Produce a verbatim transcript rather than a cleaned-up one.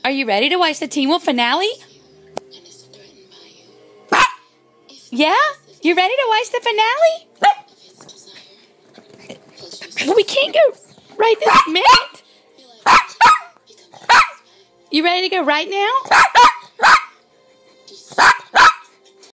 Are you ready to watch the Teen Wolf finale? Yeah? You ready to watch the finale? Well, we can't go right this minute. You ready to go right now?